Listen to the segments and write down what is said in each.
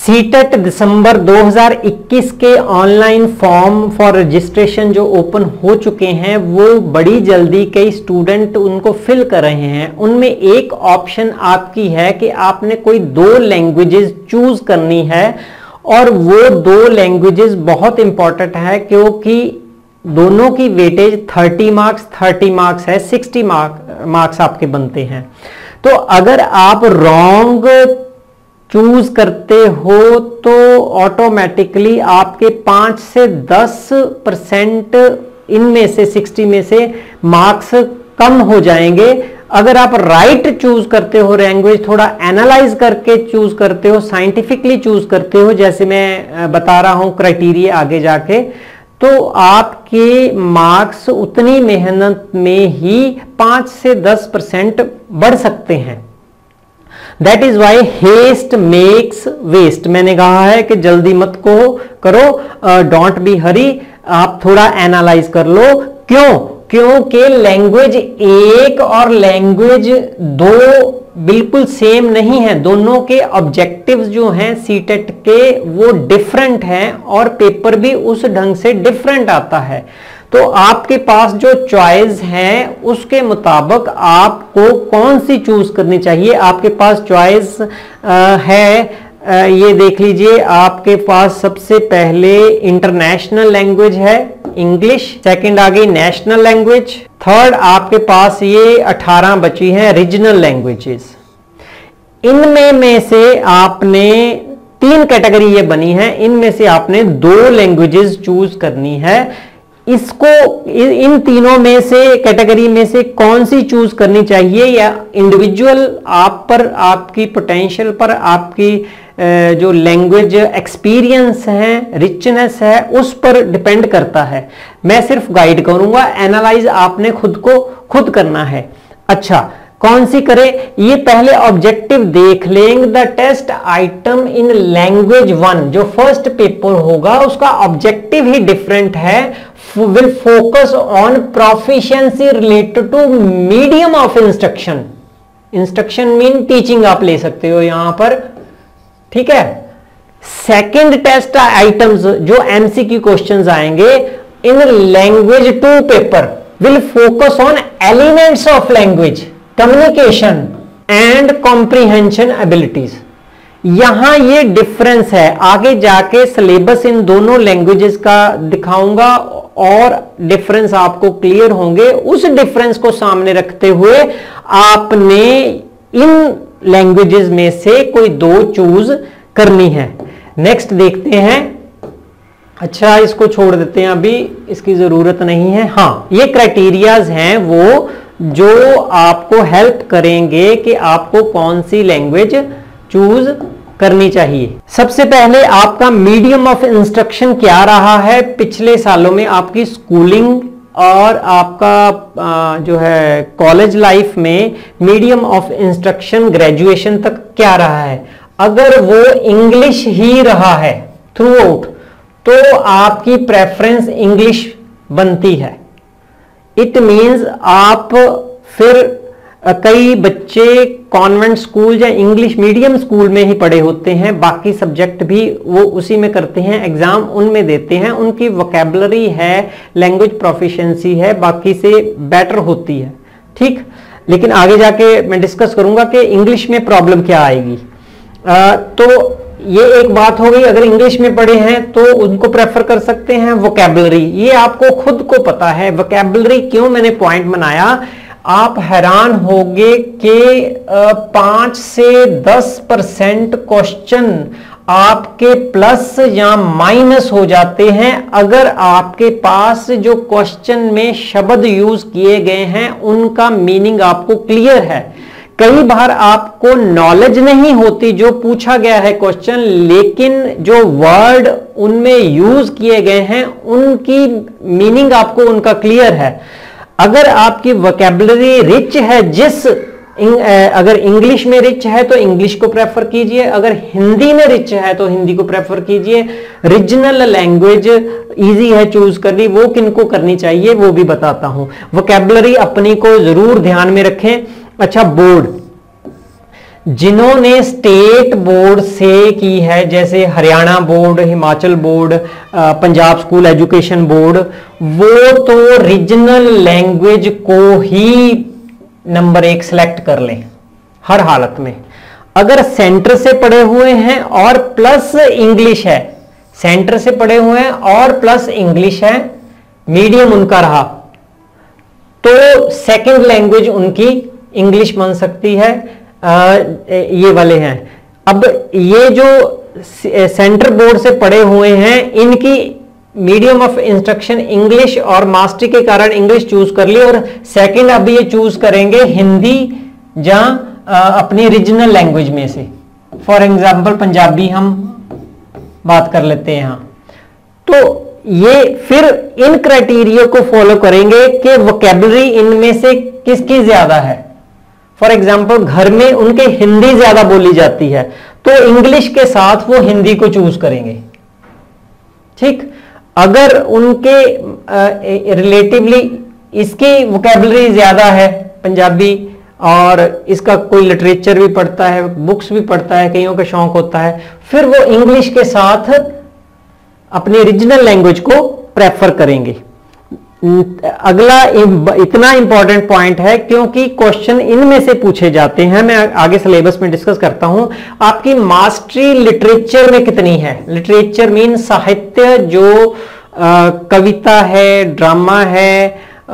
CTET दिसंबर 2021 के online form for registration जो ओपन हो चुके हैं वो बड़ी जल्दी कई स्टूडेंट उनको फिल कर रहे हैं। उनमें एक ऑप्शन आपकी है कि आपने कोई 2 लैंग्वेजेस चूज करनी है और वो 2 लैंग्वेजेस बहुत इंपॉर्टेंट है क्योंकि दोनों की वेटेज 30 मार्क्स है, 60 मार्क्स आपके बनते हैं। तो अगर आप रॉन्ग चूज करते हो तो ऑटोमेटिकली आपके 5 से 10% इनमें से 60 में से मार्क्स कम हो जाएंगे। अगर आप राइट चूज करते हो, लैंग्वेज थोड़ा एनालाइज करके चूज करते हो, साइंटिफिकली चूज करते हो, जैसे मैं बता रहा हूं क्राइटेरिया आगे जाके, तो आपके मार्क्स उतनी मेहनत में ही 5 से 10% बढ़ सकते हैं। That is why haste makes waste. मैंने कहा है कि जल्दी मत करो, डोंट बी हरी, आप थोड़ा एनालाइज कर लो। क्यों? क्योंकि लैंग्वेज 1 और लैंग्वेज 2 बिल्कुल सेम नहीं है। दोनों के ऑब्जेक्टिव्स जो हैं सीटेट के वो डिफरेंट हैं और पेपर भी उस ढंग से डिफरेंट आता है। तो आपके पास जो चॉइस है उसके मुताबिक आपको कौन सी चूज करनी चाहिए। आपके पास चॉइस है, ये देख लीजिए, आपके पास सबसे पहले इंटरनेशनल लैंग्वेज है इंग्लिश, सेकंड आ गई नेशनल लैंग्वेज, थर्ड आपके पास ये 18 बची हैं रीजनल लैंग्वेजेस। इनमें में से आपने 3 कैटेगरी ये बनी है, इनमें से आपने 2 लैंग्वेजेस चूज करनी है। इसको इन तीनों में से कैटेगरी में से कौन सी चूज करनी चाहिए या इंडिविजुअल आप पर, आपकी पोटेंशियल पर, आपकी जो लैंग्वेज एक्सपीरियंस है, रिचनेस है, उस पर डिपेंड करता है। मैं सिर्फ गाइड करूंगा, एनालाइज आपने खुद करना है। अच्छा, कौन सी करें? ये पहले ऑब्जेक्टिव देख लेंगे। The test item in language 1 जो फर्स्ट पेपर होगा उसका ऑब्जेक्टिव ही डिफरेंट है। Will focus on proficiency related to medium of instruction. Instruction mean teaching आप ले सकते हो यहां पर, ठीक है। सेकंड टेस्ट आइटम्स जो एमसीक्यू क्वेश्चंस आएंगे in language 2 paper will focus on elements of language, communication and comprehension abilities. यहां ये डिफरेंस है। आगे जाके सिलेबस इन दोनों लैंग्वेजेस का दिखाऊंगा और डिफरेंस आपको क्लियर होंगे। उस डिफरेंस को सामने रखते हुए आपने इन लैंग्वेजेस में से कोई 2 चूज करनी है। नेक्स्ट देखते हैं। अच्छा, इसको छोड़ देते हैं, अभी इसकी जरूरत नहीं है। हाँ, ये क्राइटेरियाज हैं वो जो आपको हेल्प करेंगे कि आपको कौन सी लैंग्वेज चूज करनी चाहिए। सबसे पहले आपका मीडियम ऑफ इंस्ट्रक्शन क्या रहा है पिछले सालों में, आपकी स्कूलिंग और आपका जो है कॉलेज लाइफ में मीडियम ऑफ इंस्ट्रक्शन ग्रेजुएशन तक क्या रहा है। अगर वो इंग्लिश ही रहा है थ्रू आउट तो आपकी प्रेफरेंस इंग्लिश बनती है। इट मीन्स आप फिर कई बच्चे कॉन्वेंट स्कूल या इंग्लिश मीडियम स्कूल में ही पढ़े होते हैं, बाकी सब्जेक्ट भी वो उसी में करते हैं, एग्जाम उनमें देते हैं, उनकी वोकैबुलरी है, लैंग्वेज प्रोफिशिएंसी है, बाकी से बेटर होती है, ठीक। लेकिन आगे जाके मैं डिस्कस करूंगा कि इंग्लिश में प्रॉब्लम क्या आएगी। तो ये एक बात हो गई। अगर इंग्लिश में पढ़े हैं तो उनको प्रेफर कर सकते हैं। वोकैबुलरी, ये आपको खुद को पता है। वोकैबुलरी क्यों मैंने पॉइंट बनाया, आप हैरान होंगे कि 5 से 10% क्वेश्चन आपके प्लस या माइनस हो जाते हैं अगर आपके पास जो क्वेश्चन में शब्द यूज किए गए हैं उनका मीनिंग आपको क्लियर है। कई बार आपको नॉलेज नहीं होती जो पूछा गया है क्वेश्चन, लेकिन जो वर्ड उनमें यूज किए गए हैं उनकी मीनिंग आपको उनका क्लियर है। अगर आपकी वोकैबुलरी रिच है, अगर इंग्लिश में रिच है तो इंग्लिश को प्रेफर कीजिए, अगर हिंदी में रिच है तो हिंदी को प्रेफर कीजिए। रीजनल लैंग्वेज इजी है चूज करनी, वो किनको करनी चाहिए वो भी बताता हूं। वोकैबुलरी अपनी को जरूर ध्यान में रखें। अच्छा, बोर्ड जिन्होंने स्टेट बोर्ड से की है, जैसे Haryana board, Himachal board, Punjab school education board, वो तो रीजनल लैंग्वेज को ही नंबर 1 सिलेक्ट कर लें हर हालत में। अगर सेंटर से पढ़े हुए हैं और प्लस इंग्लिश है, सेंटर से पढ़े हुए हैं और प्लस इंग्लिश है, मीडियम उनका रहा, तो सेकंड लैंग्वेज उनकी इंग्लिश बन सकती है। ये वाले हैं। अब ये जो सेंटर बोर्ड से पढ़े हुए हैं, इनकी मीडियम ऑफ इंस्ट्रक्शन इंग्लिश और मास्टरी के कारण इंग्लिश चूज कर ली, और सेकंड अब ये चूज करेंगे हिंदी या अपनी रीजनल लैंग्वेज में से। फॉर एग्जांपल पंजाबी हम बात कर लेते हैं यहां, तो ये फिर इन क्राइटेरिया को फॉलो करेंगे कि वोकैबुलरी इनमें से किसकी ज्यादा है। फॉर एग्जाम्पल घर में उनके हिंदी ज्यादा बोली जाती है, तो इंग्लिश के साथ वो हिंदी को चूज करेंगे। ठीक, अगर उनके रिलेटिवली इसकी वोकैबुलरी ज्यादा है पंजाबी, और इसका कोई लिटरेचर भी पढ़ता है, बुक्स भी पढ़ता है, कईयों का शौक होता है, फिर वो इंग्लिश के साथ अपनी रीजनल लैंग्वेज को प्रेफर करेंगे। अगला इतना इंपॉर्टेंट पॉइंट है क्योंकि क्वेश्चन इनमें से पूछे जाते हैं, मैं आगे सिलेबस में डिस्कस करता हूं। आपकी मास्टरी लिटरेचर में कितनी है? लिटरेचर मीन साहित्य, जो कविता है, ड्रामा है,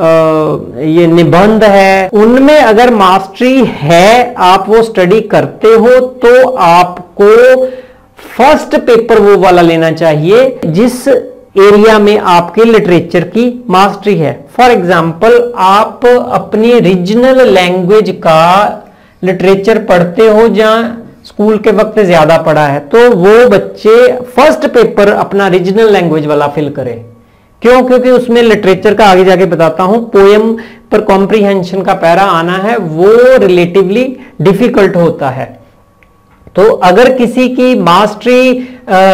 ये निबंध है, उनमें अगर मास्टरी है, आप वो स्टडी करते हो, तो आपको फर्स्ट पेपर वो वाला लेना चाहिए जिस एरिया में आपके लिटरेचर की मास्टरी है। फॉर एग्जाम्पल आप अपनी रीजनल लैंग्वेज का लिटरेचर पढ़ते हो, जहां स्कूल के वक्त ज्यादा पढ़ा है, तो वो बच्चे फर्स्ट पेपर अपना रीजनल लैंग्वेज वाला फिल करें। क्यों? क्योंकि उसमें लिटरेचर का आगे जाके बताता हूं, पोएम पर कॉम्प्रीहेंशन का पैरा आना है, वो रिलेटिवली डिफिकल्ट होता है। तो अगर किसी की मास्टरी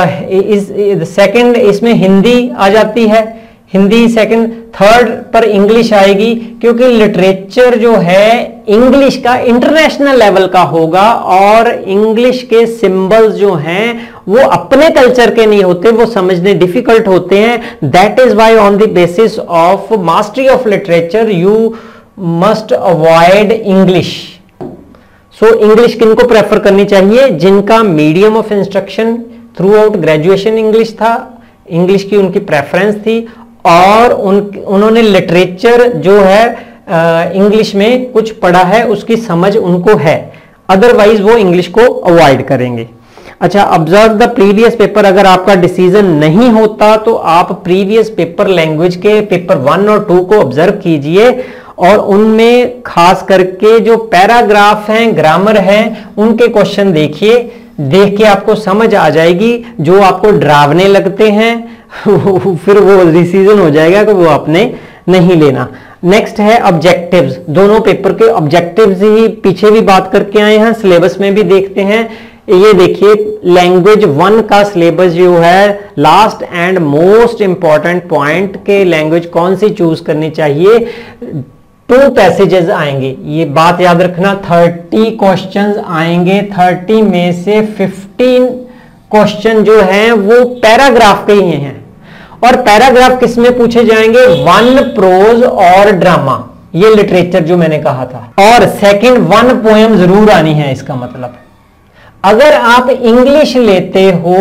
सेकंड इसमें हिंदी आ जाती है, हिंदी सेकंड, थर्ड पर इंग्लिश आएगी, क्योंकि लिटरेचर जो है इंग्लिश का इंटरनेशनल लेवल का होगा, और इंग्लिश के सिंबल्स जो हैं वो अपने कल्चर के नहीं होते, वो समझने डिफिकल्ट होते हैं। That is why on the basis of mastery of literature you must avoid English. So English किनको प्रेफर करनी चाहिए? जिनका medium of instruction throughout graduation English था, इंग्लिश की उनकी प्रेफरेंस थी, और उन्होंने लिटरेचर जो है इंग्लिश में कुछ पढ़ा है, उसकी समझ उनको है, अदरवाइज वो इंग्लिश को अवॉइड करेंगे। अच्छा, ऑब्जर्व द प्रीवियस पेपर। अगर आपका डिसीजन नहीं होता तो आप प्रीवियस पेपर लैंग्वेज के पेपर 1 और 2 को ऑब्जर्व कीजिए, और उनमें खास करके जो पैराग्राफ हैं, ग्रामर हैं, उनके क्वेश्चन देखिए। देख के आपको समझ आ जाएगी। जो आपको डरावने लगते हैं फिर वो डिसीजन हो जाएगा कि वो आपने नहीं लेना। नेक्स्ट है ऑब्जेक्टिव्स। दोनों पेपर के ऑब्जेक्टिव्स ही पीछे भी बात करके आए हैं, सिलेबस में भी देखते हैं। ये देखिए, लैंग्वेज 1 का सिलेबस जो है, last and most important point के लैंग्वेज कौन सी चूज करनी चाहिए। 2 पैसेजेस आएंगे, ये बात याद रखना। 30 क्वेश्चंस आएंगे, 30 में से 15 क्वेश्चन जो हैं वो पैराग्राफ के ही हैं। और पैराग्राफ किस में पूछे जाएंगे? 1 प्रोज और ड्रामा, ये लिटरेचर जो मैंने कहा था। और सेकंड 1 पोएम जरूर आनी है। इसका मतलब अगर आप इंग्लिश लेते हो,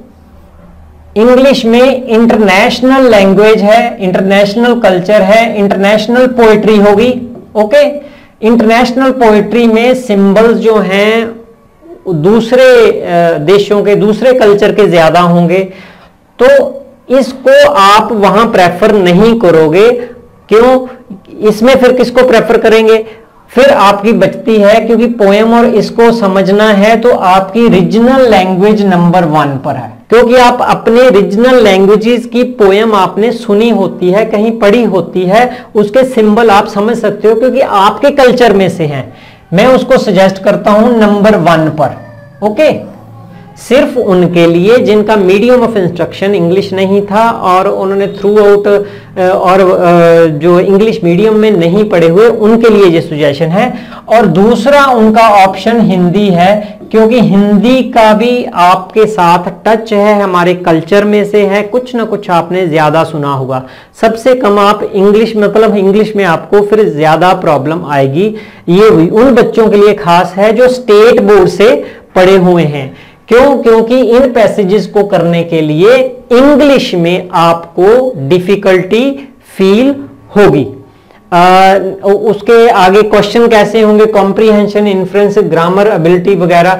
इंग्लिश में इंटरनेशनल लैंग्वेज है, इंटरनेशनल कल्चर है, इंटरनेशनल पोएट्री होगी। ओके, इंटरनेशनल पोएट्री में सिंबल्स जो हैं दूसरे देशों के, दूसरे कल्चर के ज्यादा होंगे, तो इसको आप वहां प्रेफर नहीं करोगे। क्यों? इसमें फिर किसको प्रेफर करेंगे? फिर आपकी बचती है, क्योंकि पोएम और इसको समझना है तो आपकी रीजनल लैंग्वेज नंबर 1 पर है, क्योंकि आप अपने रीजनल लैंग्वेजेस की पोएम आपने सुनी होती है, कहीं पढ़ी होती है, उसके सिंबल आप समझ सकते हो क्योंकि आपके कल्चर में से हैं। मैं उसको सजेस्ट करता हूं नंबर 1 पर। ओके, सिर्फ उनके लिए जिनका मीडियम ऑफ इंस्ट्रक्शन इंग्लिश नहीं था और उन्होंने थ्रू आउट और जो इंग्लिश मीडियम में नहीं पढ़े हुए उनके लिए ये सजेशन है। और दूसरा उनका ऑप्शन हिंदी है, क्योंकि हिंदी का भी आपके साथ टच है, हमारे कल्चर में से है, कुछ ना कुछ आपने ज्यादा सुना होगा। सबसे कम आप इंग्लिश, मतलब इंग्लिश में आपको फिर ज्यादा प्रॉब्लम आएगी। ये उन बच्चों के लिए खास है जो स्टेट बोर्ड से पढ़े हुए हैं। क्यों? क्योंकि इन पैसेजेस को करने के लिए इंग्लिश में आपको डिफिकल्टी फील होगी। उसके आगे क्वेश्चन कैसे होंगे, कॉम्प्रीहेंशन, इन्फ्रेंस, ग्रामर, एबिलिटी वगैरह,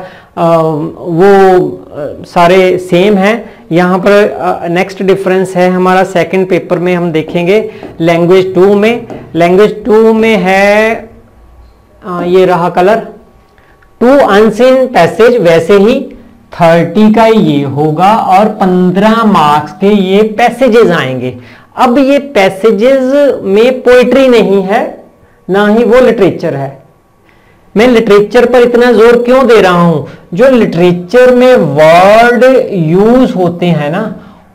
वो सारे सेम हैं। यहां पर नेक्स्ट डिफरेंस है हमारा सेकंड पेपर में हम देखेंगे लैंग्वेज 2 में। लैंग्वेज 2 में है ये रहा कलर, 2 अनसीन पैसेज, वैसे ही 30 का ये होगा और 15 मार्क्स के ये पैसेजेस आएंगे। अब ये पैसेजेस में पोएट्री नहीं है, ना ही वो लिटरेचर है। मैं लिटरेचर पर इतना जोर क्यों दे रहा हूं? जो लिटरेचर में वर्ड यूज होते हैं ना,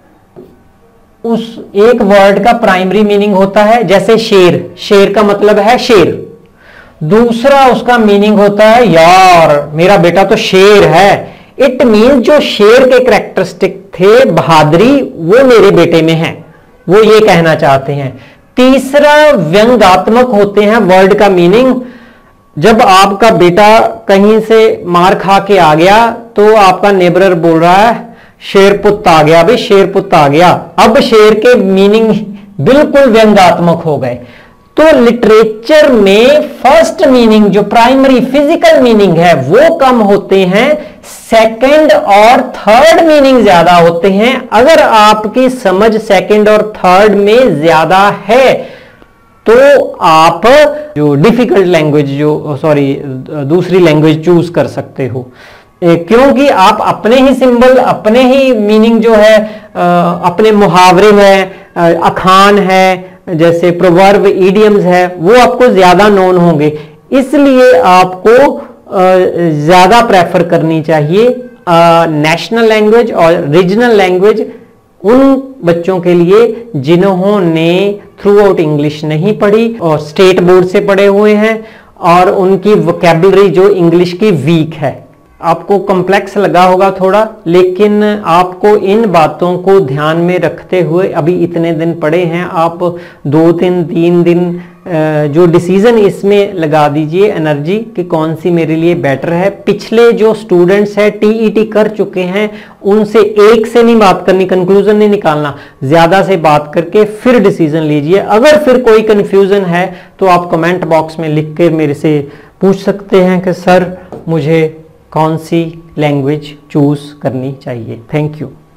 उस एक वर्ड का प्राइमरी मीनिंग होता है, जैसे शेर, शेर का मतलब है शेर। दूसरा उसका मीनिंग होता है यार मेरा बेटा तो शेर है। इट मीन जो शेर के कैरेक्टरिस्टिक थे, बहादुरी, वो मेरे बेटे में है, वो ये कहना चाहते हैं। तीसरा व्यंग्यात्मक होते हैं वर्ड का मीनिंग। जब आपका बेटा कहीं से मार खा के आ गया तो आपका नेबरर बोल रहा है शेर पुत आ गया, भाई शेर पुत आ गया। अब शेर के मीनिंग बिल्कुल व्यंग्यात्मक हो गए। तो लिटरेचर में फर्स्ट मीनिंग, जो प्राइमरी फिजिकल मीनिंग है, वो कम होते हैं, सेकंड और थर्ड मीनिंग ज्यादा होते हैं। अगर आपकी समझ सेकंड और थर्ड में ज्यादा है तो आप जो डिफिकल्ट लैंग्वेज, जो दूसरी लैंग्वेज चूज कर सकते हो, क्योंकि आप अपने ही सिंबल, अपने ही मीनिंग जो है, अपने मुहावरे हैं, अखान है, जैसे प्रोवर्ब, इडियम्स है, वो आपको ज्यादा नोन होंगे। इसलिए आपको ज्यादा प्रेफर करनी चाहिए नेशनल लैंग्वेज और रीजनल लैंग्वेज उन बच्चों के लिए जिन्होंने थ्रू आउट इंग्लिश नहीं पढ़ी और स्टेट बोर्ड से पढ़े हुए हैं और उनकी वोकैबुलरी जो इंग्लिश की वीक है। आपको कॉम्प्लेक्स लगा होगा थोड़ा, लेकिन आपको इन बातों को ध्यान में रखते हुए अभी इतने दिन पढ़े हैं, आप 2-3 दिन जो डिसीजन इसमें लगा दीजिए एनर्जी कि कौन सी मेरे लिए बेटर है। पिछले जो स्टूडेंट्स हैं टीईटी कर चुके हैं उनसे एक से नहीं बात करनी, कंक्लूजन नहीं निकालना, ज्यादा से बात करके फिर डिसीजन लीजिए। अगर फिर कोई कंफ्यूजन है तो आप कमेंट बॉक्स में लिख के मेरे से पूछ सकते हैं कि सर मुझे कौन सी लैंग्वेज चूज करनी चाहिए। Thank you.